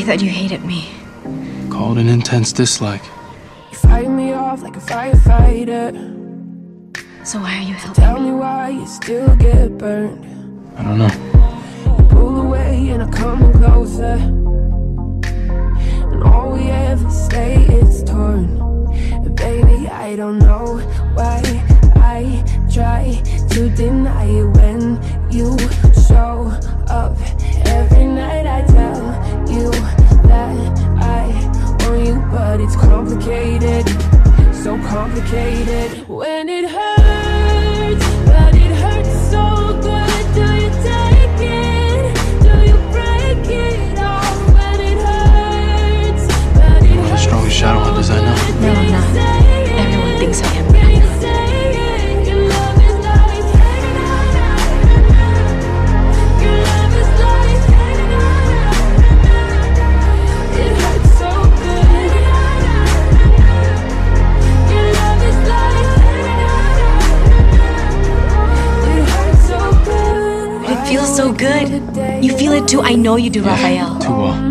I thought you hated me. Called an intense dislike. You fight me off like a firefighter. So why are you helping Tell me why you still get burned. I don't know. You pull away and I come closer, and all we ever say is torn. But baby, I don't know why I try to deny it when you show up. Every night I tell you that I want you, but it's complicated, so complicated. When it hurts, but it hurts so good. Do you take it? Do you break it off? When it hurts, but it One of the strongest shadow hunters I know. No, I'm not. Everyone thinks I am. It feels so good. You feel it too. I know you do, Raphael. Too well.